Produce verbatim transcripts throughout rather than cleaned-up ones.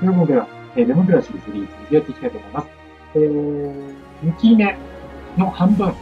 ということでは、えー、レモンブラシリーズやっていきたいと思います。えー、にきめの半分、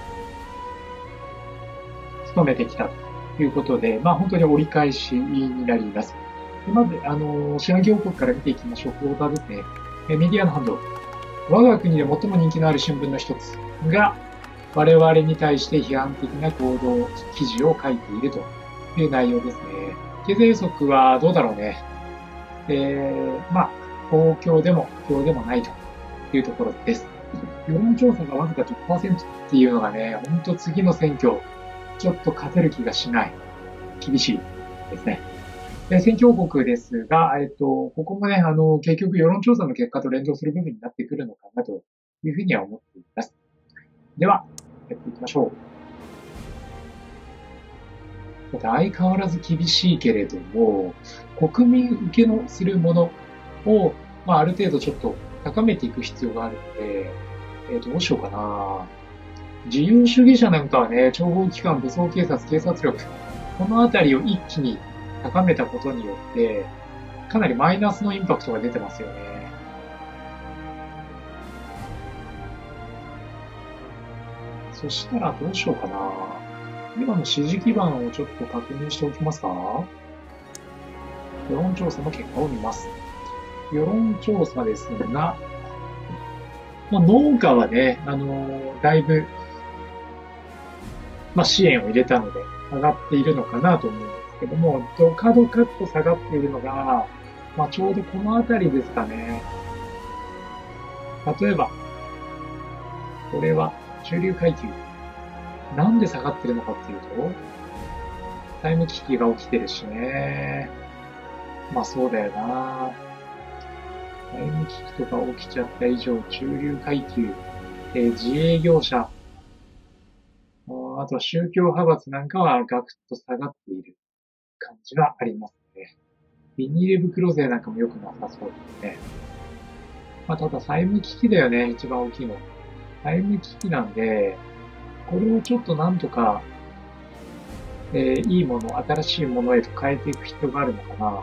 務めてきたということで、まあ本当に折り返しになります。でまず、あのー、四半期報告から見ていきましょう。クォーターですね。えー、メディアの反応。我が国で最も人気のある新聞の一つが、我々に対して批判的な行動記事を書いているという内容ですね。経済予測はどうだろうね。えー、まあ、公共でも不況でもないというところです。世論調査がわずか じゅっパーセント っていうのがね、ほんと次の選挙、ちょっと勝てる気がしない。厳しいですね。で選挙報告ですが、えっと、ここもね、あの、結局世論調査の結果と連動する部分になってくるのかなというふうには思っています。では、やっていきましょう。相変わらず厳しいけれども、国民受けのするものを、まあ、ある程度ちょっと高めていく必要があるので、えー、どうしようかな。自由主義者なんかはね、諜報機関、武装警察、警察力、このあたりを一気に高めたことによって、かなりマイナスのインパクトが出てますよね。そしたらどうしようかな。今の支持基盤をちょっと確認しておきますか。世論調査の結果を見ます。世論調査ですが、まあ、農家はね、あのー、だいぶ、まあ、支援を入れたので、上がっているのかなと思うんですけども、ドカドカっと下がっているのが、まあ、ちょうどこのあたりですかね。例えば、これは中流階級。なんで下がってるのかっていうと、債務危機が起きてるしね。まあそうだよな。債務危機とか起きちゃった以上、中流階級、えー、自営業者、あとは宗教派閥なんかはガクッと下がっている感じはありますね。ビニール袋税なんかも良くなさそうですね。まあただ債務危機だよね、一番大きいの。債務危機なんで、これをちょっとなんとか、えー、いいもの、新しいものへと変えていく必要があるのかな。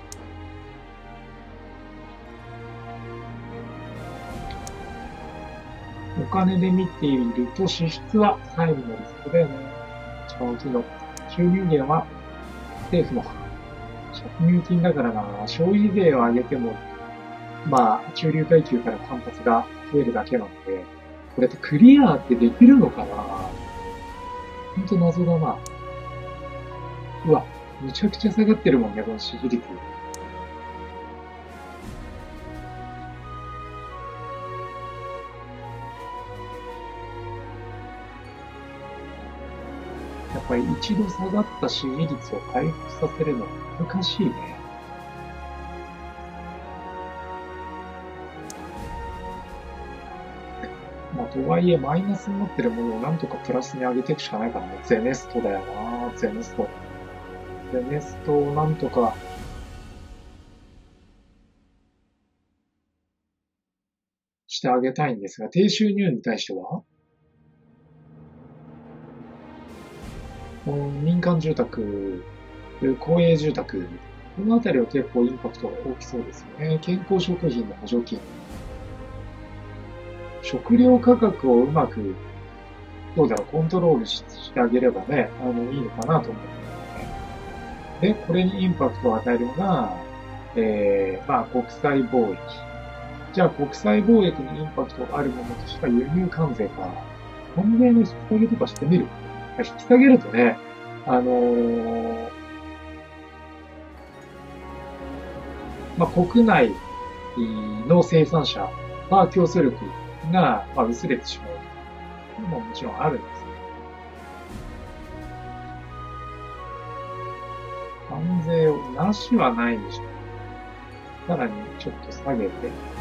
お金で見ていると支出は債務のリスクだよね。一番大きいの。収入源は政府の借入金だからな。消費税を上げても、まあ、中流階級から反発が増えるだけなので、これってクリアってできるのかな。ほんと謎だな。うわ、むちゃくちゃ下がってるもんね、この支持率。やっぱり一度下がった支持率を回復させるのは難しいね。まあ、とはいえ、マイナスになってるものをなんとかプラスに上げていくしかないからね。ゼネストだよな。ゼネスト。ゼネストをなんとか、してあげたいんですが、低収入に対しては、民間住宅、公営住宅、このあたりは結構インパクトが大きそうですよね。健康食品の補助金。食料価格をうまく、どうだろう、コントロールしてあげればね、あの、いいのかなと思うんですね。で、これにインパクトを与えるのが、えー、まあ、国際貿易。じゃあ、国際貿易にインパクトがあるものとしては輸入関税か。関税の引き下げとかしてみる。引き下げるとね、あのー、まあ、国内の生産者は競争力が、まあ、薄れてしまうというのももちろんあるんです。関税をなしはないでしょう。さらにちょっと下げて。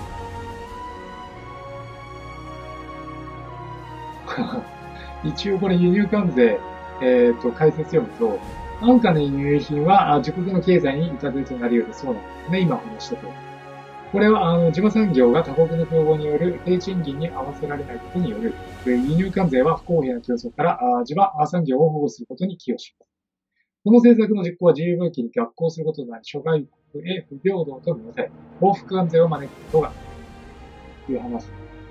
一応これ輸入関税、えっ、ー、と、解説読むと、安価な輸入品は自国の経済に痛手となり得るそうなんですね。今お話したとおり。これは、あの、地場産業が他国の競合による低賃金に合わせられないことによる、輸入関税は不公平な競争から、地場産業を保護することに寄与します。この政策の実行は自由貿易に逆行することとなり、諸外へ不平等と見なされ、報復安全を招くことが、という話。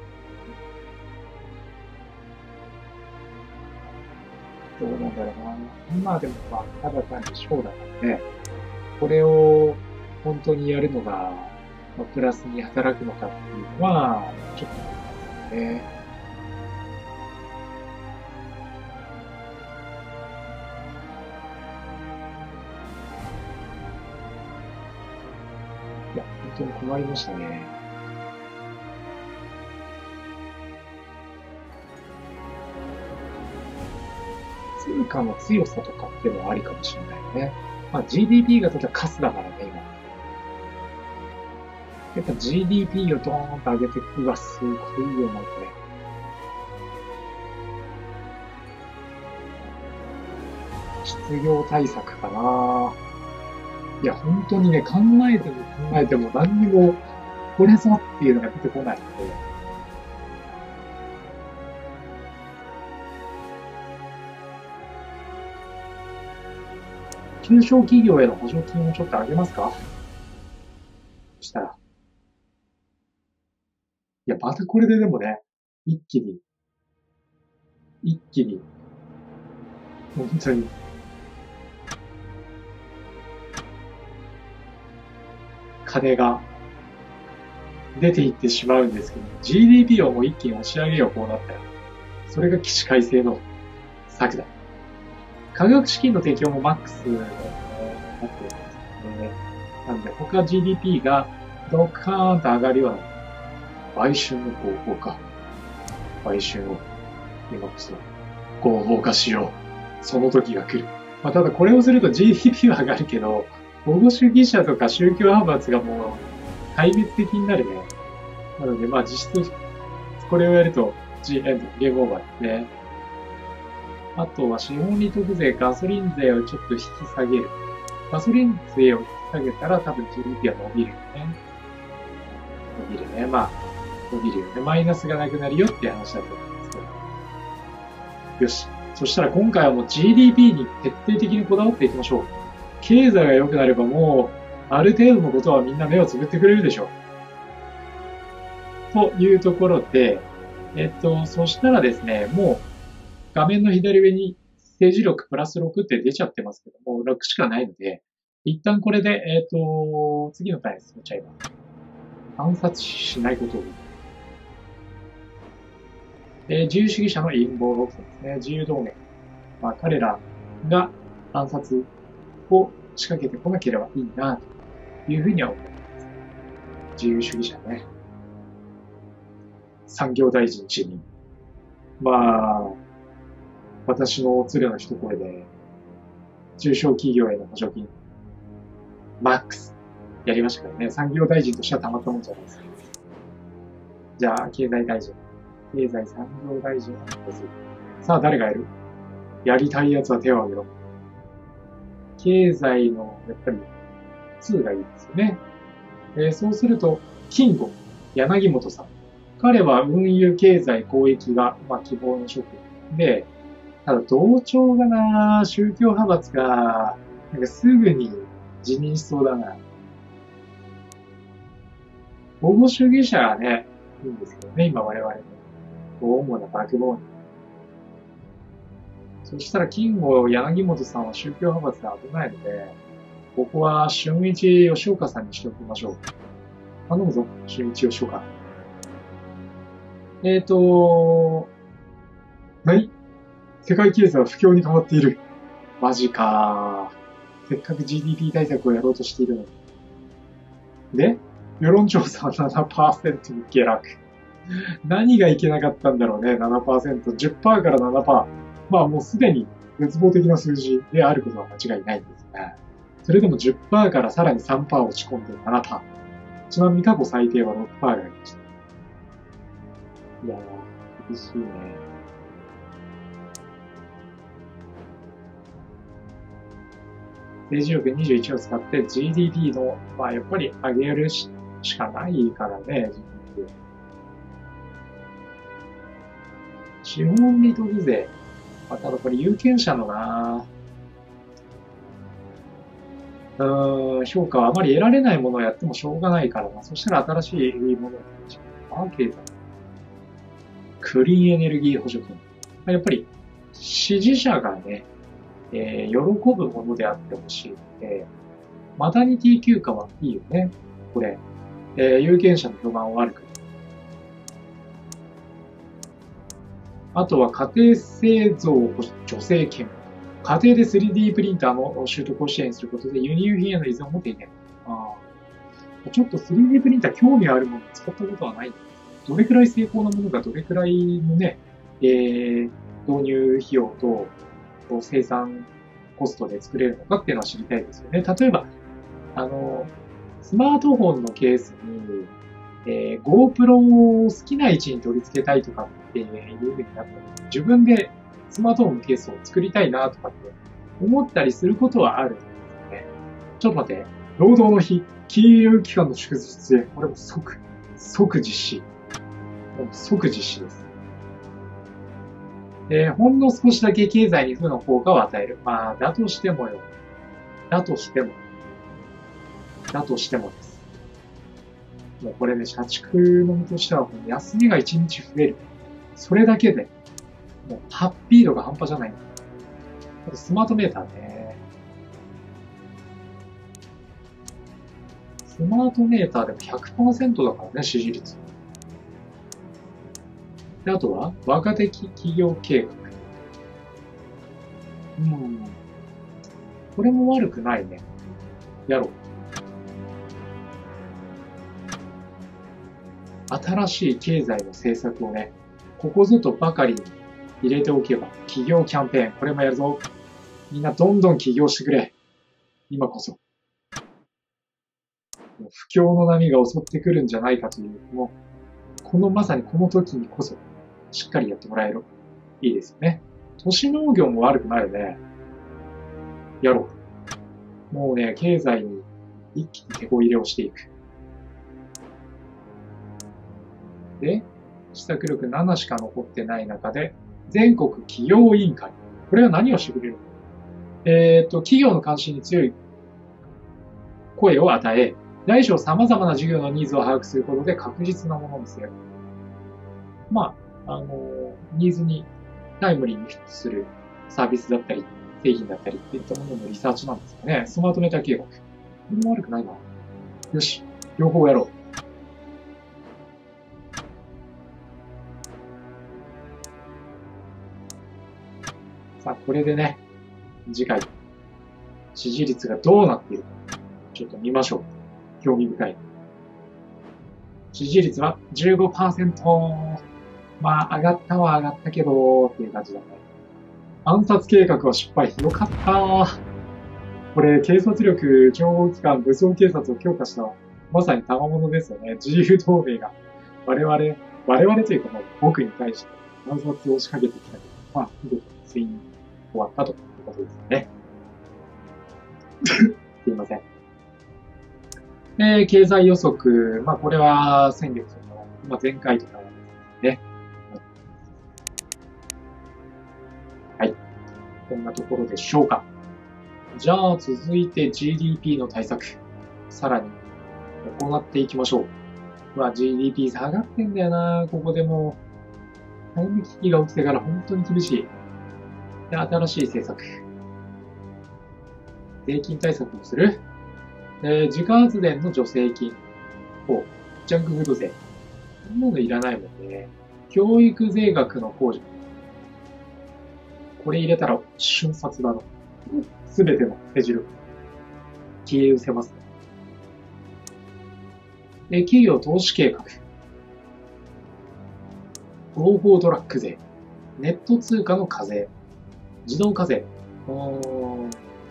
どうなんだろうな。今でもまあ、ただ単にショーだからね、これを本当にやるのが、まあ、プラスに働くのかっていうのは、ちょっと思いますね。いや、本当に困りましたね。通貨の強さとかっていうのはありかもしれないね。まあ ジーディーピー がただカスだからね、今。やっぱ ジーディーピー をドーンと上げていくはすごいよな、これ。失業対策かな。いや、本当にね、考えても考えても何にも、これぞっていうのが出てこないので、中小企業への補助金をちょっと上げますか？そしたら。いや、またこれででもね、一気に、一気に、本当に、金が出ていってしまうんですけど、ジーディーピー をもう一気に押し上げよう、こうなったら。それが起死回生の策だ。科学資金の提供もマックスだよね、なってるんですよね。なんで、他 ジーディーピー がドカーンと上がるような、買収の合法化。買収を、今こそ合法化しよう。その時が来る。まあ、ただこれをすると ジーディーピー は上がるけど、保護主義者とか宗教派閥がもう壊滅的になるね。なので、まあ実質、これをやると、G エンド、ゲームオーバーですね。あとは資本利得税、ガソリン税をちょっと引き下げる。ガソリン税を引き下げたら多分 ジーディーピー は伸びるよね。伸びるね。まあ、伸びるよね。マイナスがなくなるよっていう話だと思うんですけど。よし。そしたら今回はもう ジーディーピー に徹底的にこだわっていきましょう。経済が良くなればもう、ある程度のことはみんな目をつぶってくれるでしょう。というところで、えっと、そしたらですね、もう画面の左上に政治力プラスろくって出ちゃってますけども、ろくしかないので、一旦これで、えっと、次のターン進めちゃいます。暗殺しないことを。えー、自由主義者の陰謀論ですね。自由同盟。まあ、彼らが暗殺を仕掛けてこなければいいな、というふうには思います。自由主義者ね。産業大臣就任。まあ、私のおつれの一声で、中小企業への補助金、マックス、やりましたからね。産業大臣としてはたまったもんじゃないですか。じゃあ、経済大臣。経済産業大臣をです。さあ、誰がやる？やりたいやつは手を挙げろ。経済の、やっぱり、にがいいですよね。えー、そうすると、金吾、柳本さん。彼は運輸経済交易が、まあ、希望の職で、ただ同調がな、宗教派閥が、なんかすぐに辞任しそうだな。保護主義者はね、いいんですけどね、今我々の主なバックボーン。そしたら、金吾、柳本さんは宗教派閥で危ないので、ここは春一吉岡さんにしておきましょう。頼むぞ、春一吉岡。えーと、何？世界経済は不況に変わっている。マジか。せっかく ジーディーピー 対策をやろうとしているのに。で、世論調査は ななパーセント に下落。何がいけなかったんだろうね、ななパーセント。じゅっパーセント から ななパーセント。まあもうすでに絶望的な数字であることは間違いないんですが、それでも じゅっパーセント からさらに さんパーセント 落ち込んで ななパーセント。ちなみに過去最低は ろくパーセント がありました。いやー、厳しいね。政治力にじゅういちを使って ジーディーピー の、まあやっぱり上げるしかないからね、ジーディーピー。資本利得税。まあ、ただこれ有権者のなうーん、評価はあまり得られないものをやってもしょうがないからな。そしたら新しいものを作る。アーケード。クリーンエネルギー補助金。やっぱり、支持者がね、えー、喜ぶものであってほしいので、マタニティ休暇はいいよね。これ。えー、有権者の評判を悪く。あとは家庭製造助成権。家庭で スリーディー プリンターの習得を支援することで輸入品への依存を低減。ああ。ちょっと スリーディー プリンター興味あるものを使ったことはない。どれくらい成功なものがどれくらいのね、えー、導入費用と生産コストで作れるのかっていうのは知りたいですよね。例えば、あの、スマートフォンのケースに、えー、GoPro を好きな位置に取り付けたいとかっていうふうになったら、自分でスマートフォンのケースを作りたいなとかって思ったりすることはあるんですよね。ちょっと待って、労働の日、金融機関の祝日へ、これも即、即実施。即実施です。えー、ほんの少しだけ経済に負の効果を与える。まあ、だとしてもよ。だとしても。だとしてもです。もうこれね、社畜の身としては、休みがいちにち増える。それだけで、もうハッピー度が半端じゃない。あとスマートメーターね。スマートメーターでも ひゃくパーセント だからね、支持率。で、あとは、若手企業計画。うん。これも悪くないね。やろう。新しい経済の政策をね、ここぞとばかりに入れておけば、企業キャンペーン、これもやるぞ。みんなどんどん起業してくれ。今こそ。不況の波が襲ってくるんじゃないかという、もう、このまさにこの時にこそ、しっかりやってもらえる。いいですよね。都市農業も悪くないよね。やろう。もうね、経済に一気に手こ入れをしていく。で、施策力ななしか残ってない中で、全国企業委員会。これは何をしてくれるの？えっと、企業の関心に強い声を与え、大小様々な事業のニーズを把握することで確実なものにする。まあ、あの、ニーズにタイムリーにフィットするサービスだったり、製品だったりっていったもののリサーチなんですかね。スマートメーター計画。これも悪くないな。よし、両方やろう。さあ、これでね、次回、支持率がどうなっているか、ちょっと見ましょう。興味深い。支持率は じゅうごパーセント。まあ、上がったは上がったけど、っていう感じだね。暗殺計画は失敗。よかった。これ、警察力、情報機関、武装警察を強化した、まさに賜物ですよね。自由同盟が、我々、我々というかもう僕に対して暗殺を仕掛けてきたけど、まあ、見事についに終わったということですね。すいません。えー、経済予測。まあ、これは先月の、まあ、前回とかですね。はい。こんなところでしょうか。じゃあ、続いて ジーディーピー の対策。さらに、行っていきましょう。まあ、ジーディーピー 下がってんだよな。ここでもう、タイム危機が起きてから本当に厳しい。で、新しい政策。税金対策をする。で、自家発電の助成金。を、ジャンクフード税。こんなのいらないもんね。教育税額の控除。これ入れたら瞬殺だろ。すべての手汁。消え失せますね。で、企業投資計画。合法ドラッグ税。ネット通貨の課税。自動課税。うーん。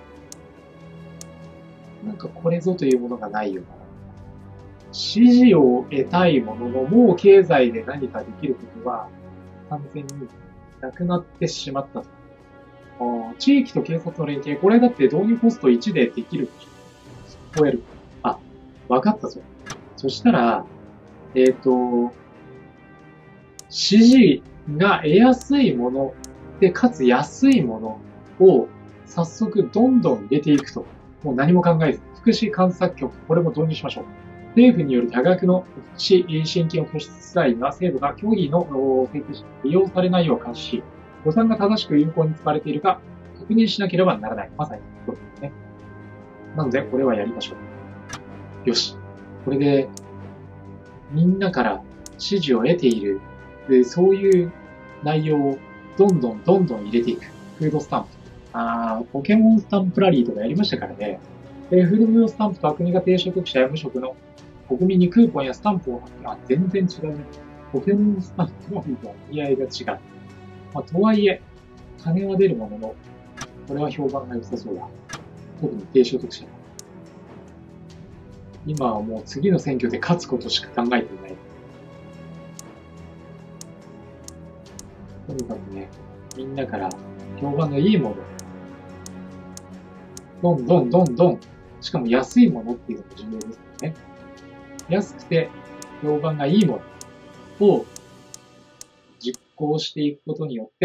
なんかこれぞというものがないよな。支持を得たいものの、もう経済で何かできることは完全になくなってしまったと。地域と警察の連携。これだって導入コストいちでできるでしょ。超える。あ、わかったぞ。そしたら、えっと、支持が得やすいもので、かつ安いものを早速どんどん入れていくと。 もう何も考えず、福祉監査局、これも導入しましょう。政府による多額の福祉支援金を拠出際には、制度が協議の請求し利用されないよう監視し、予算が正しく有効に使われているか確認しなければならない。まさにそうですね。なので、これはやりましょう。よし。これで、みんなから支持を得ている、そういう内容をどんどんどんどん入れていく。フードスタンプ。あー、ポケモンスタンプラリーとかやりましたからね。でフードスタンプとは国が低所得者や無職の国民にクーポンやスタンプを発行。あ、全然違うね。ポケモンスタンプラリーとは意味合いが違う。まあ、とはいえ、金は出るものの、これは評判が良さそうだ。特に低所得者。今はもう次の選挙で勝つことしか考えていない。とにかくね、みんなから評判のいいもの、どんどんどんどん、しかも安いものっていうのが重要ですよね。安くて評判がいいものを実行していくことによって、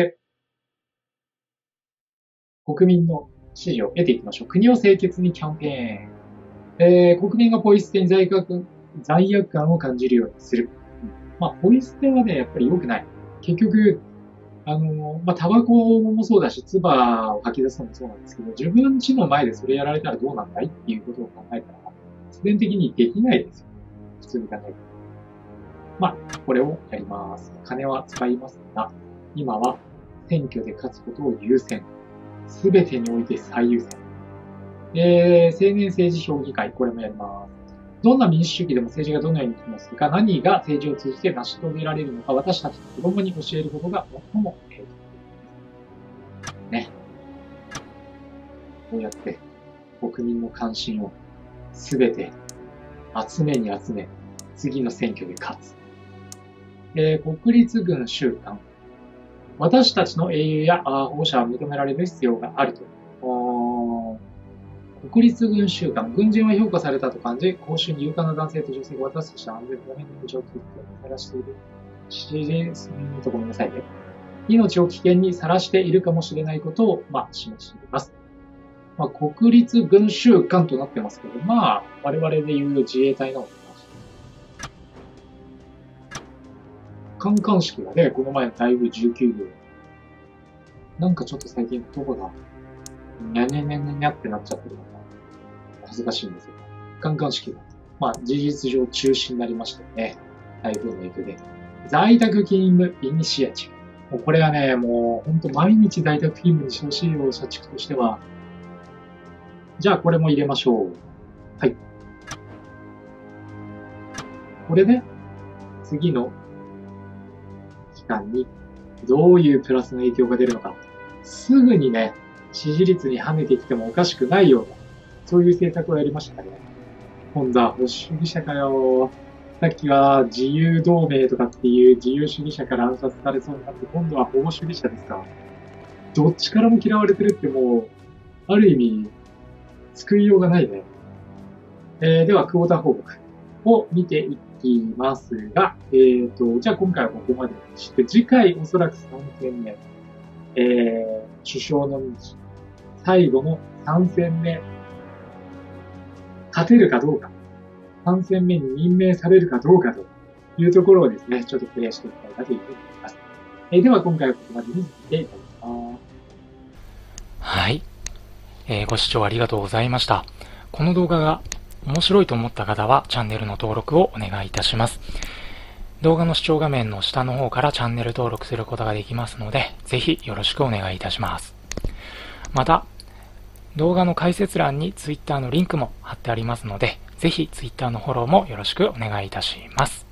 国民の支持を得ていきましょう。国を清潔にキャンペーン。えー、国民がポイ捨てに罪悪罪悪感を感じるようにする。まあ、ポイ捨てはね、やっぱり良くない。結局、あの、まあ、タバコもそうだし、唾を吐き出すのもそうなんですけど、自分家の前でそれやられたらどうなんだいっていうことを考えたら、必然的にできないですよ。普通に考えて。まあ、これをやります。金は使いますが、今は選挙で勝つことを優先。すべてにおいて最優先。えー、青年政治評議会、これもやります。どんな民主主義でも政治がどのように機能するか、何が政治を通じて成し遂げられるのか、私たちの子供に教えることが最も重要です。ね。こうやって国民の関心をすべて集めに集め、次の選挙で勝つ。えー、国立軍週間。私たちの英雄や保護者は認められる必要があると。国立軍週間。軍人は評価されたと感じ、公衆に勇敢な男性と女性が私たちの安全のために命を危険にさらしている。指示、うんとごめんなさいね。命を危険にさらしているかもしれないことを、まあ、示しています。まあ、国立軍週間となってますけど、まあ、我々で言う自衛隊の観艦式がね、この前の台風じゅうきゅうごう。なんかちょっと最近言葉が、にゃにゃにゃにゃにゃってなっちゃってるのが、恥ずかしいんですよ。観艦式が、まあ、事実上中止になりましたよね。台風の影響で。在宅勤務イニシアチブ。もうこれはね、もう、ほんと毎日在宅勤務にしてほしいよ、社畜としては。じゃあ、これも入れましょう。はい。これね、次の期間にどういうプラスの影響が出るのか。すぐにね、支持率に跳ねてきてもおかしくないような、そういう政策をやりましたね。今度は保守主義者かよ。さっきは自由同盟とかっていう自由主義者から暗殺されそうになって、今度は保護主義者ですか。どっちからも嫌われてるってもう、ある意味、救いようがないね。えー、では、クォーター報告を見ていきますが、えーと、じゃあ今回はここまでにして、次回おそらくさん戦目、えー、首相の任期、最後のさん戦目、勝てるかどうか、さん戦目に任命されるかどうかというところをですね、ちょっとクリアしていきたいなというふうに思います。えー、では今回はここまでにさせていただきます。 はい、えー。ご視聴ありがとうございました。この動画が面白いと思った方はチャンネルの登録をお願いいたします。動画の視聴画面の下の方からチャンネル登録することができますので、ぜひよろしくお願いいたします。また、動画の解説欄に Twitter のリンクも貼ってありますので、ぜひ Twitter のフォローもよろしくお願いいたします。